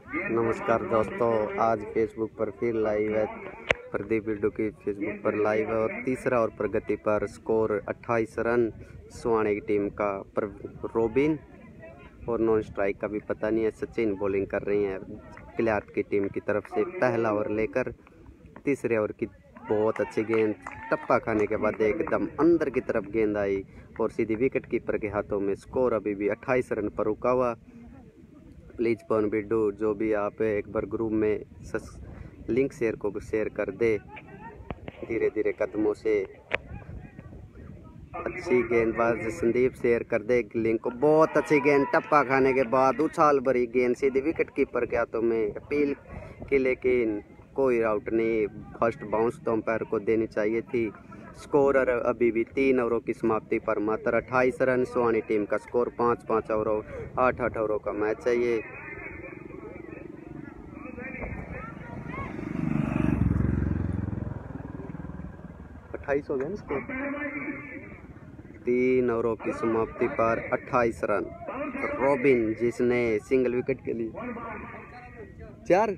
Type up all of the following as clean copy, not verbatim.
नमस्कार दोस्तों, आज फेसबुक पर फिर लाइव है। प्रदीप बिड्डू की फेसबुक पर लाइव है और तीसरा और प्रगति पर स्कोर 28 रन सुहाने की टीम का। पर रोबिन और नॉन स्ट्राइक का भी पता नहीं है। सचिन बॉलिंग कर रही हैं क्लियार्ट की टीम की तरफ से। पहला ओवर लेकर तीसरे ओवर की बहुत अच्छी गेंद, टप्पा खाने के बाद एकदम अंदर की तरफ गेंद आई और सीधी विकेट कीपर के हाथों में। स्कोर अभी भी 28 रन पर रुका हुआ। प्लीज़ पवन बिड्डू जो भी आप एक बार ग्रुप में लिंक शेयर कर दे धीरे धीरे कदमों से। अच्छी गेंदबाज संदीप शेयर कर दे लिंक को। बहुत अच्छी गेंद, टप्पा खाने के बाद उछाल भरी गेंद सीधी विकेट कीपर के हाथों में अपील की, लेकिन कोई आउट नहीं। फर्स्ट बाउंस तो अंपायर को देनी चाहिए थी। स्कोर अभी भी 3 ओवरों की समाप्ति पर मात्र 28 रन सुहानी टीम का स्कोर। 5-5 ओवरों 8-8 ओवरों का मैच है ये। हो गया ना स्कोर। 3 ओवरों की समाप्ति पर 28 रन। रॉबिन जिसने सिंगल विकेट के लिए 4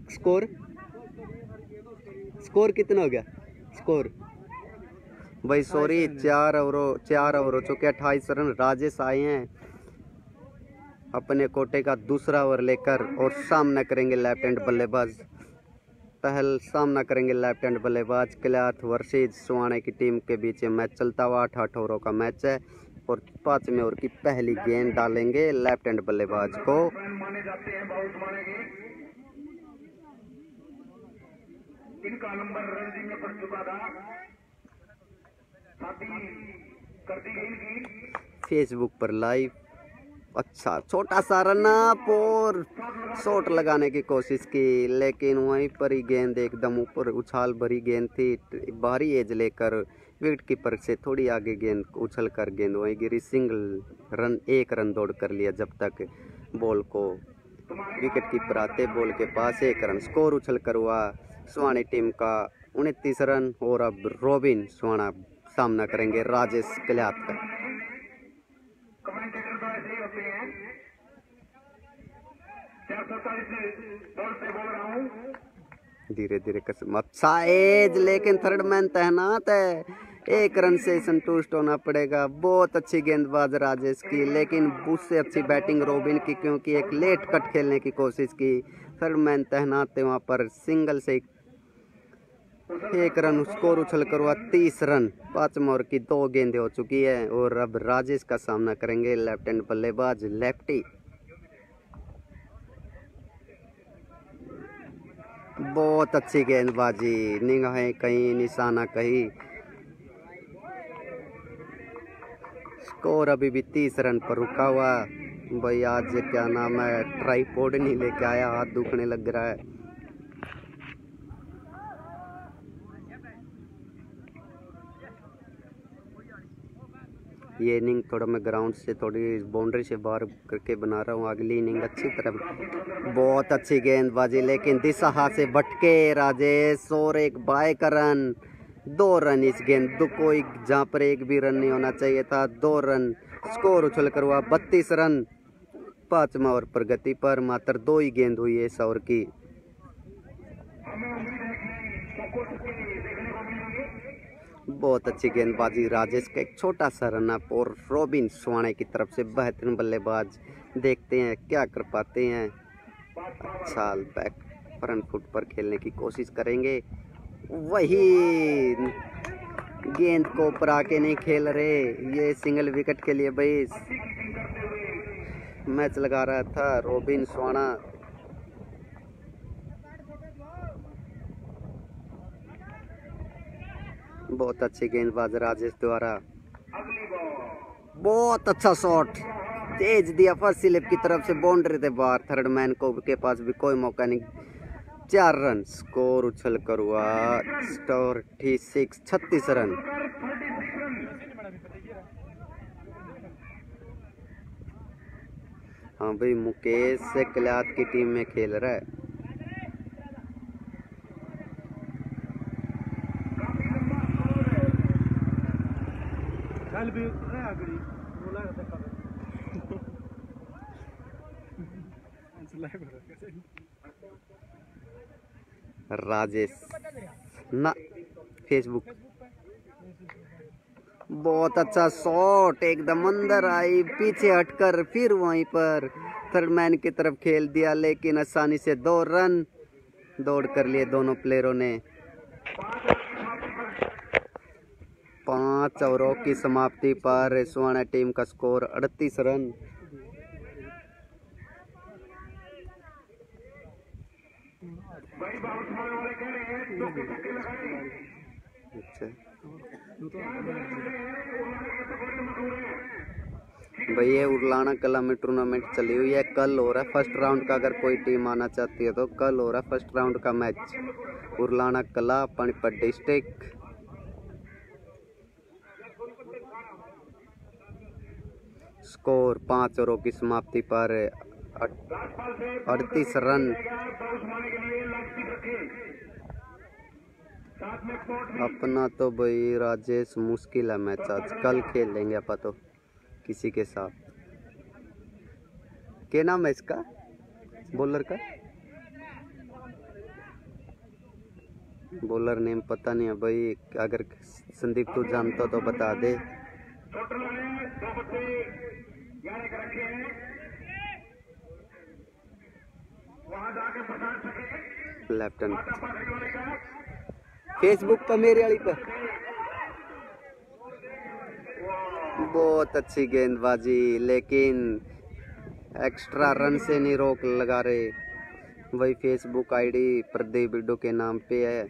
स्कोर कितना हो गया स्कोर भाई? सॉरी, 4 ओवर हो चुके 28 रन। राजेश आए हैं अपने कोटे का दूसरा ओवर लेकर और सामना करेंगे लेफ्ट हैंड बल्लेबाज क्लियार्ट वर्सेज सुहाने की टीम के बीच मैच चलता हुआ। 8-8 ओवरों का मैच है और 5वें ओवर की पहली गेंद डालेंगे लेफ्ट हैंड बल्लेबाज को। इनका नंबर रणजी में पड़ चुका था। फेसबुक पर लाइव। अच्छा छोटा सा रन अप और शॉट लगाने की कोशिश की, लेकिन वहीं पर ही गेंद एकदम ऊपर उछाल भरी गेंद थी। बाहरी एज लेकर विकेट कीपर से थोड़ी आगे गेंद उछल कर गेंद वहीं गिरी। सिंगल रन, 1 रन दौड़ कर लिया जब तक बॉल को विकेट कीपर आते बॉल के पास। 1 रन स्कोर उछल कर हुआ सुहानी टीम का 29 रन। और अब रोबिन सुहाना सामना करेंगे राजेश क्लियार्ट का। धीरे धीरे कसम। अच्छा एज, लेकिन थर्ड मैन तैनात है। 1 रन से संतुष्ट होना पड़ेगा। बहुत अच्छी गेंदबाज राजेश की, लेकिन उससे अच्छी बैटिंग रोबिन की, क्योंकि एक लेट कट खेलने की कोशिश की। थर्ड मैन तैनात थे वहां पर। सिंगल से 1 रन स्कोर उछल कर हुआ 30 रन। 5वें ओवर की 2 गेंदें हो चुकी है और अब राजेश का सामना करेंगे लेफ्ट हैंड बल्लेबाज लेफ्टी। बहुत अच्छी गेंदबाजी, निगाहें कहीं निशाना कहीं। स्कोर अभी भी 30 रन पर रुका हुआ। भाई आज क्या नाम है, ट्राइपॉड नहीं लेके आया, हाथ दुखने लग रहा है। ये इनिंग थोड़ा मैं ग्राउंड से थोड़ी बाउंड्री से बाहर करके बना रहा हूँ। अगली इनिंग अच्छी तरह। बहुत अच्छी गेंदबाजी, लेकिन दिशा हाथ से भटके राजेश। और एक बाय का रन। 2 रन इस गेंद कोई जहाँ पर एक भी रन नहीं होना चाहिए था। 2 रन स्कोर उछल कर हुआ 32 रन। 5वें ओवर प्रगति पर मात्र 2 ही गेंद हुई है इस ओवर की। बहुत अच्छी गेंदबाजी राजेश का, एक छोटा सा रन अप और रोबिन सुहाने की तरफ से बेहतरीन बल्लेबाज। देखते हैं क्या कर पाते हैं। अच्छा बैक फ्रंट फुट पर खेलने की कोशिश करेंगे। वही गेंद को ऊपर आके नहीं खेल रहे। ये सिंगल विकेट के लिए भाई मैच लगा रहा था रोबिन सुहाना। बहुत अच्छी गेंदबाज राजेश द्वारा। बहुत अच्छा शॉट, तेज दिया फर्स्ट स्लिप की तरफ से, बाउंड्री से बाहर। थर्ड मैन को के पास भी कोई मौका नहीं। 4 रन स्कोर उछल कर हुआ 36 रन। हाँ भाई, मुकेश से क्लियार्ट की टीम में खेल रहा है। राजेश ना फेसबुक। बहुत अच्छा शॉट, एकदम अंदर आई, पीछे हटकर फिर वहीं पर थर्ड मैन की तरफ खेल दिया, लेकिन आसानी से 2 रन दौड़ कर लिए दोनों प्लेयरों ने। 5 ओवरों की समाप्ति पर सुहाना टीम का स्कोर 38 रन। अच्छा भाई, ये उरलाना कला में टूर्नामेंट चली हुई है, कल हो रहा है फर्स्ट राउंड का। अगर कोई टीम आना चाहती है तो कल हो रहा है फर्स्ट राउंड का match, Urlana Kala Panipat district. Score 5 ओवरों की समाप्ति पर 38 रन। अपना तो भाई राजेश मुश्किल है मैच आज, कल खेल लेंगे अपन तो किसी के साथ। क्या नाम है इसका बॉलर का? बॉलर नेम पता नहीं है भाई, अगर संदीप तू जानता तो बता दे। लेफ्ट हैंड फेसबुक पर मेरे वाली पर बहुत अच्छी गेंदबाजी, लेकिन एक्स्ट्रा रन से नहीं रोक लगा रहे। वही फेसबुक आईडी प्रदीप बिड्डू के नाम पे है।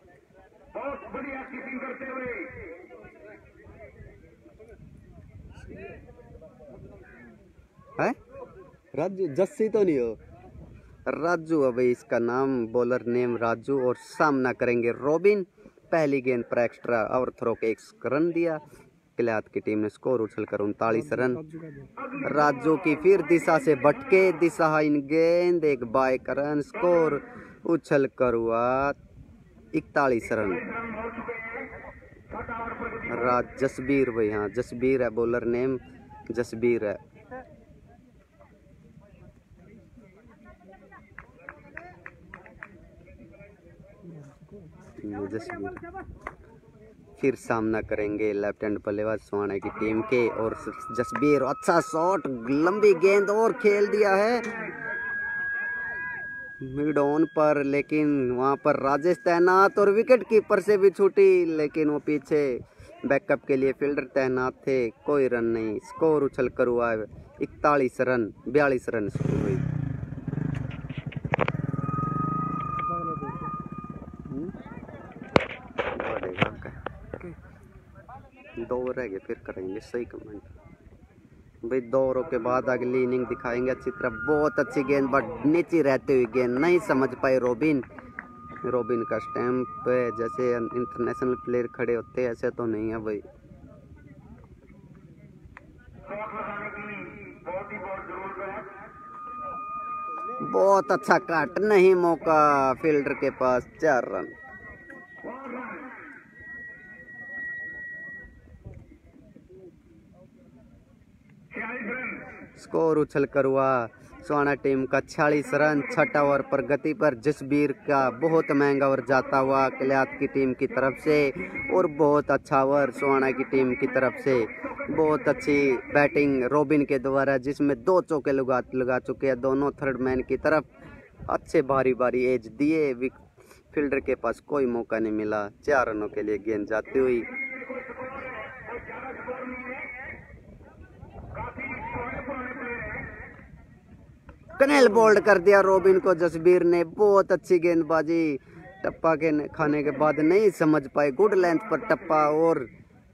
है राजू, जस्सी तो नहीं हो? राजू है भाई इसका नाम, बॉलर नेम राजू, और सामना करेंगे रोबिन। पहली गेंद पर एक्स्ट्रा और थ्रो के 1 रन दिया। किलात की टीम ने स्कोर उछलकर 39 रन। राजू की फिर दिशा से भटके, दिशाहीन गेंद, एक बाइक रन, स्कोर उछलकर हुआ 41 रन। जसबीर भाई, हाँ जसबीर है बॉलर नेम, जसबीर है। फिर सामना करेंगे लेफ्ट हैंड बल्लेबाज सुहाना की टीम के, और जसबीर अच्छा शॉट, लंबी गेंद और खेल दिया है मिड ऑन पर, लेकिन वहां पर राजेश तैनात और विकेट कीपर से भी छूटी, लेकिन वो पीछे बैकअप के लिए फील्डर तैनात थे। कोई रन नहीं, स्कोर उछल कर हुआ 41 रन, 42 रन स्कोर हुई। दो रह गए, फिर करेंगे सही कमेंट भाई। 2 ओवरों के बाद अगली इनिंग दिखाएंगे अच्छी तरह। बहुत अच्छी गेंद, बट नीचे रहते हुए गेंद नहीं समझ पाए रोबिन। रोबिन का स्टैंप जैसे इंटरनेशनल प्लेयर खड़े होते हैं ऐसे तो नहीं है भाई। बहुत अच्छा कट, नहीं मौका फील्डर के पास, 4 रन। स्कोर उछल कर हुआ सुहाना टीम का 46 रन। 6 ओवर पर गति पर जसबीर का बहुत महंगा ओवर जाता हुआ किलात की टीम की तरफ से, और बहुत अच्छा ओवर सुहाना की टीम की तरफ से। बहुत अच्छी बैटिंग रोबिन के द्वारा, जिसमें 2 चौके लगा चुके हैं दोनों थर्ड मैन की तरफ। अच्छे भारी भारी एज दिए, फील्डर के पास कोई मौका नहीं मिला। 4 रनों के लिए गेंद जाती हुई। कनेल बोल्ड कर दिया रोबिन को जसबीर ने। बहुत अच्छी गेंदबाजी, टप्पा के खाने के बाद नहीं समझ पाए, गुड लेंथ पर टप्पा और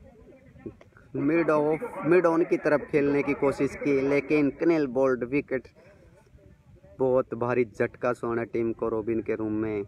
मिड ऑन की तरफ खेलने की कोशिश की, लेकिन कनेल बोल्ड विकेट। बहुत भारी झटका सुहाना टीम को रोबिन के रूम में।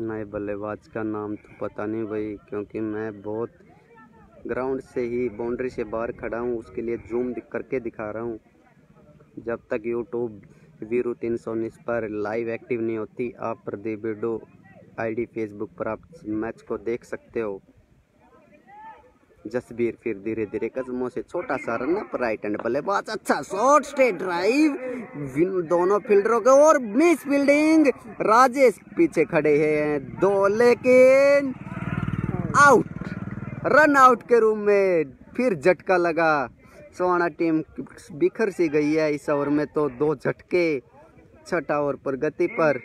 नए बल्लेबाज का नाम तो पता नहीं भाई, क्योंकि मैं बहुत ग्राउंड से ही बाउंड्री से बाहर खड़ा हूँ, उसके लिए जूम करके दिखा रहा हूँ। जब तक यूट्यूब वीरू 319 पर लाइव एक्टिव नहीं होती, आप प्रदीप बिड्डू आईडी फेसबुक पर आप मैच को देख सकते हो। जसबीर फिर धीरे धीरे कदमों से छोटा सा रन अप, राइट हैंड बल्लेबाज, अच्छा शॉट, स्ट्रेट ड्राइव, दोनों फील्डरों के और मिस फील्डिंग। राजेश पीछे खड़े हैं दो, लेकिन आउट, रन आउट के रूम में फिर झटका लगा। सोहाना टीम बिखर सी गई है इस ओवर में, तो दो झटके। छठा ओवर पर गति पर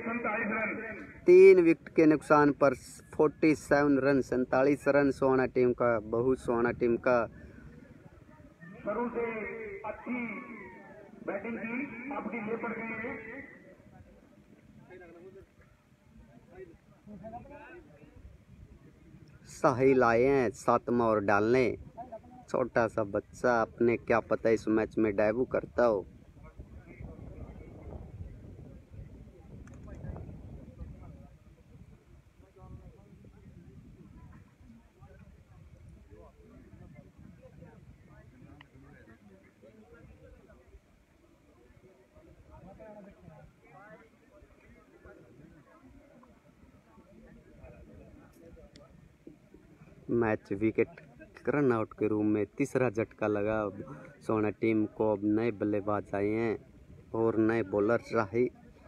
3 विकेट के नुकसान पर 47 रन, 47 रन सोहाना टीम का, बहुत सोहाना टीम का। शुरू से अच्छी बैटिंग की, अब ढीले पड़ गए हैं। साहिल आए हैं 7वां ओवर डालने, छोटा सा बच्चा, अपने क्या पता इस मैच में डेब्यू करता हो। मैच विकेट रन आउट के रूम में तीसरा झटका लगा सोहाना टीम को। अब नए बल्लेबाज आए हैं और नए बॉलर राही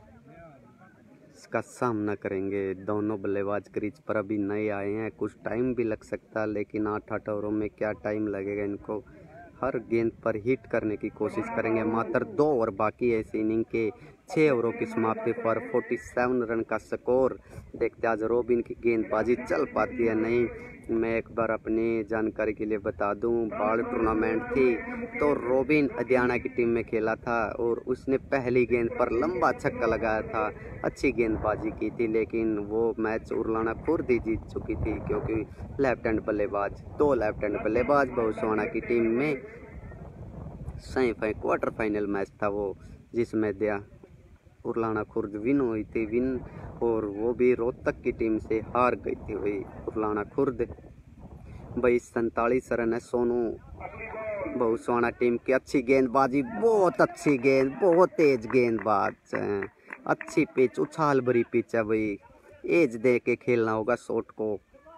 इसका सामना करेंगे। दोनों बल्लेबाज क्रीज पर अभी नए आए हैं, कुछ टाइम भी लग सकता है, लेकिन 8 ओवरों में क्या टाइम लगेगा इनको। हर गेंद पर हिट करने की कोशिश करेंगे। मात्र 2 ओवर बाकी है इस इनिंग के। 6 ओवरों की समाप्ति पर 47 रन का स्कोर। देखते आज रोबिन की गेंदबाजी चल पाती है नहीं। मैं एक बार अपनी जानकारी के लिए बता दूं, बॉल टूर्नामेंट थी तो रोबिन हरियाणा की टीम में खेला था और उसने पहली गेंद पर लंबा छक्का लगाया था, अच्छी गेंदबाजी की थी, लेकिन वो मैच उरलाना खुर्द ही जीत चुकी थी, क्योंकि लेफ्ट हैंड बल्लेबाज, 2 लेफ्ट हैंड बल्लेबाज बहुसोहाना की टीम में। क्वार्टर फाइनल मैच था वो, जिसमें उरलाना खुर्द विन हुई थी, और वो भी रोहतक की टीम से हार गई थी वही उरलाना खुर्द। भाई 47 रन है सोनू बहुसोहाना टीम की। अच्छी गेंदबाजी, बहुत अच्छी गेंद, बहुत तेज गेंदबाज, अच्छी पिच, उछाल भरी पिच है भाई, एज दे के खेलना होगा शॉट को।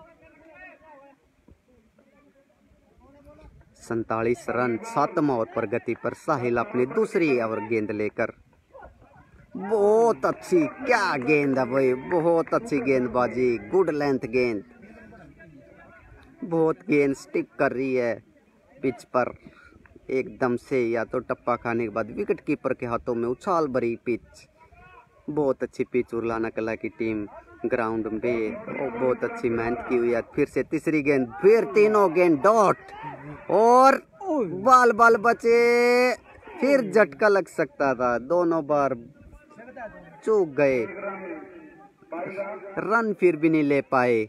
47 रन। 7वां ओवर पर गति पर साहिल अपनी दूसरी ओवर गेंद लेकर, बहुत अच्छी, क्या गेंद है भाई, बहुत अच्छी गेंदबाजी, गुड लेंथ गेंद, बहुत गेंद स्टिक कर रही है पिच पर एकदम से, या तो टप्पा खाने के बाद विकेट कीपर के हाथों में उछाल भरी पिच। बहुत अच्छी पिच उरलाना कला की टीम ग्राउंड में, और बहुत अच्छी मेहनत की हुई है। फिर से तीसरी गेंद, फिर तीनों गेंद डॉट, और बाल बचे, फिर झटका लग सकता था, दोनों बार चूक गए, रन फिर भी नहीं ले पाए,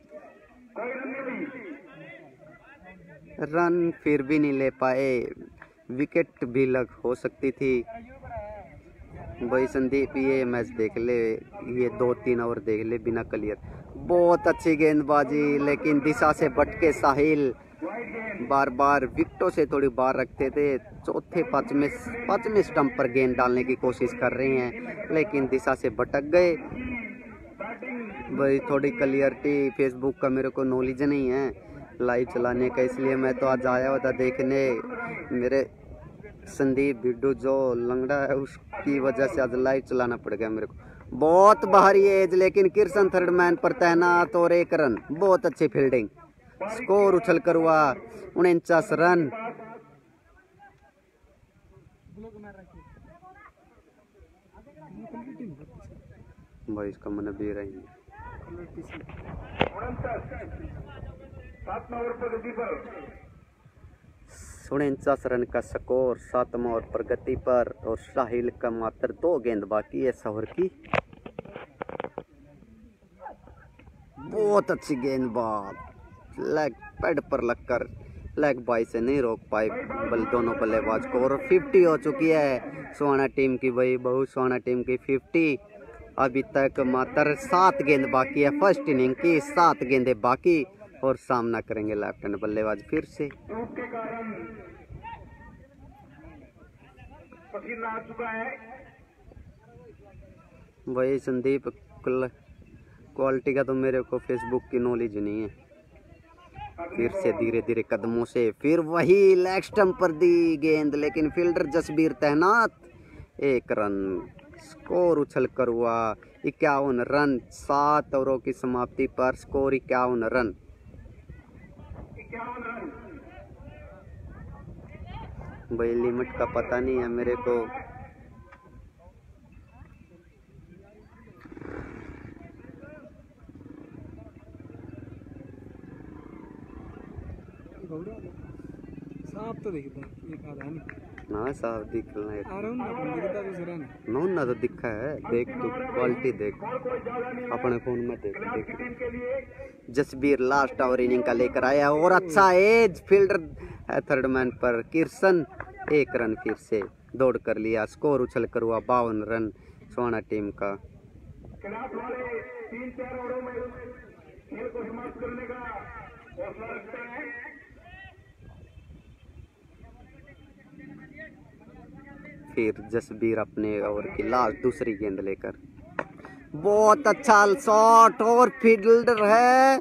विकेट भी लग हो सकती थी। भाई संदीप ये मैच देख ले, ये 2-3 ओवर देख ले बिना क्लियर। बहुत अच्छी गेंदबाजी, लेकिन दिशा से भटके साहिल, बार बार विकेटों से थोड़ी बाहर रखते थे। चौथे पांचवें स्टंप पर गेंद डालने की कोशिश कर रहे हैं, लेकिन दिशा से भटक गए। भाई थोड़ी क्लियरिटी फेसबुक का मेरे को नॉलेज नहीं है लाइव चलाने का, इसलिए मैं तो आज आया हुआ था देखने। मेरे संदीप बिड्डू जो लंगड़ा है उसकी वजह से आज लाइव चलाना पड़ गया मेरे को। बहुत बाहरी एज, लेकिन किर्सन थर्ड मैन पर तैनात और 1 रन, बहुत अच्छी फील्डिंग। स्कोर उछल कर हुआ 49 रन। भाई इसका मन भी रही 49 रन का स्कोर 7वां ओवर पर गति पर, और साहिल का मात्र 2 गेंद बाकी है ओवर की। बहुत अच्छी गेंदबाज, लेग पैड पर लगकर लेग बाई से नहीं रोक पाए दोनों बल्लेबाज को, और 50 हो चुकी है सोहाना टीम की। भाई बहुत सोहाना टीम की 50। अभी तक मात्र 7 गेंद बाकी है फर्स्ट इनिंग की, 7 गेंदें बाकी और सामना करेंगे लेफ्ट हैंड बल्लेबाज फिर से। वही संदीप, क्वालिटी का तो मेरे को फेसबुक की नॉलेज नहीं है। फिर से धीरे धीरे कदमों से फिर वही लेग स्टंप पर दी गेंद, लेकिन फील्डर जसबीर तैनात। 1 रन, स्कोर उछल कर हुआ 51 रन। 7 ओवरों की समाप्ति पर स्कोर 51 रन। भाई लिमिट का पता नहीं है मेरे को। साफ तो दिखता है, एक आधा नहीं। हाँ साफ दिख रहा है। दिखता दूसरा नहीं। नौ ना तो दिखा है, देख तू क्वालिटी देख अपने फोन में देख। जसबीर लास्ट ओवर इनिंग का लेकर आया और अच्छा एज फील्डर है थर्ड मैन पर किर्सन। 1 रन फिर से दौड़ कर लिया, स्कोर उछल कर हुआ 52 रन सोना टीम का। फिर जसबीर अपने ओवर की लास्ट दूसरी गेंद लेकर, बहुत अच्छा शॉट और फील्डर है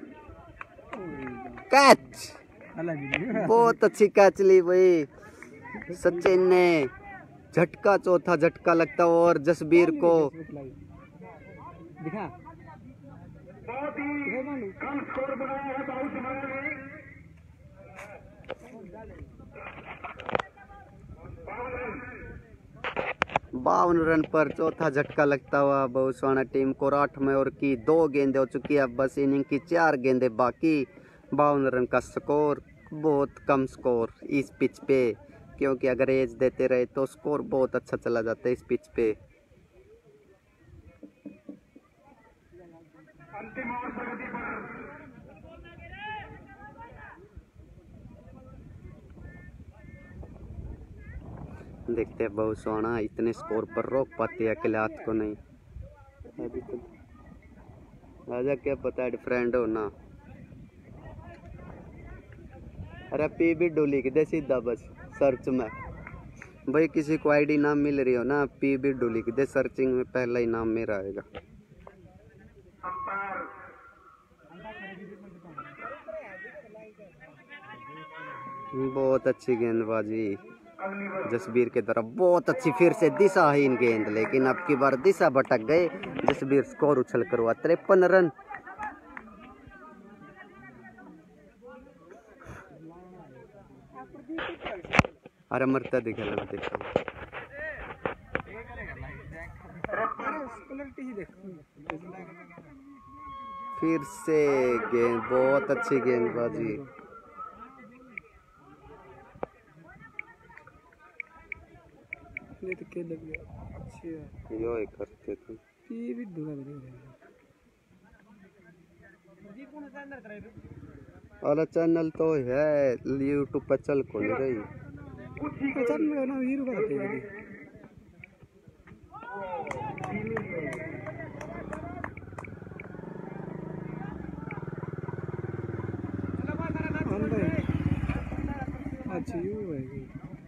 कैच। बहुत अच्छी कैच ली भाई सचिन ने, झटका, चौथा झटका लगता और जसबीर को दिखा बावन रन पर चौथा झटका लगता हुआ बहुसवाना टीम को। 8वें ओवर की 2 गेंदें हो चुकी है, बस इनिंग की 4 गेंदें बाकी। 52 रन का स्कोर, बहुत कम स्कोर इस पिच पे, क्योंकि अगर एज देते रहे तो स्कोर बहुत अच्छा चला जाता है इस पिच पे। देखते हैं बहुसवाना इतने स्कोर पर रोक पाती है अकेले हाथ को नहीं। राजा क्या पता है फ्रेंड हो ना। अरे पी भी डू लिख दे सीधा बस सर्च में। भाई किसी को आईडी नाम मिल रही हो ना, पी भी डू लिख दे, सर्चिंग में पहला ही नाम मेरा आएगा। बहुत अच्छी गेंदबाजी जसबीर के तरफ, बहुत अच्छी फिर से दिशाहीन गेंद, लेकिन अब की बार दिशा भटक गए। जसबीर स्कोर उछल कर हुआ 53 रन। अरे मरता दिखा देखा फिर से गेंद, बहुत अच्छी गेंदबाजी। ये तो क्या लग गया अच्छी है, यो ही करते थे। ये भी दूर और चैनल तो है यूट्यूब पर चल को नहीं रही। चैनल ना हीरो करते हैं। अच्छा यू है।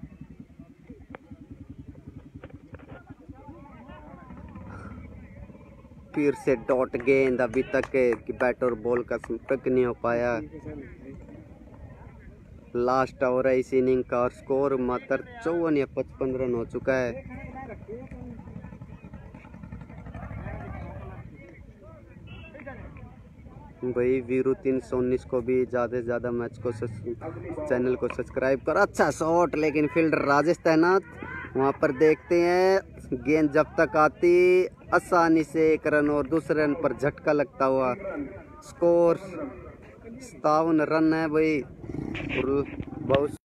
फिर से डॉट गेंद, अभी तक बैटर बॉल का संपर्क नहीं हो पाया। लास्ट ओवर है इस इनिंग का और स्कोर मात्र 54 या 55 रन हो चुका है। भाई वीरू 319 को भी ज़्यादा से ज़्यादा मैच को चैनल को सब्सक्राइब कर। अच्छा शॉट, लेकिन फील्डर राजेश तैनात वहाँ पर। देखते हैं गेंद जब तक आती आसानी से 1 रन और दूसरे रन पर झटका लगता हुआ। स्कोर 57 रन है भाई। बहुत